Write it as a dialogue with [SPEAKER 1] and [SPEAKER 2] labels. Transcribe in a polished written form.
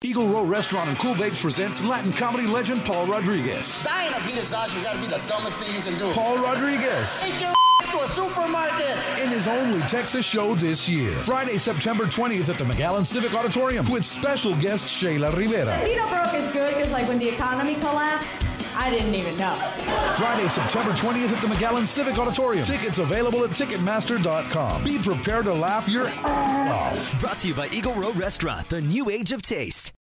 [SPEAKER 1] Eagle Row Restaurant and Cool Vapes presents Latin comedy legend Paul Rodriguez.
[SPEAKER 2] Dying of heat exhaustion has got to be the dumbest thing you can do.
[SPEAKER 1] Paul Rodriguez.
[SPEAKER 2] Take your to a supermarket.
[SPEAKER 1] In his only Texas show this year. Friday, September 20th at the McAllen Civic Auditorium with special guest Shayla Rivera.
[SPEAKER 3] Tito broke is good because like when the economy collapsed, I didn't even know.
[SPEAKER 1] Friday, September 20th at the McAllen Civic Auditorium. Tickets available at Ticketmaster.com. Be prepared to laugh your off.
[SPEAKER 4] Brought to you by Eagle Row Restaurant, the new age of taste.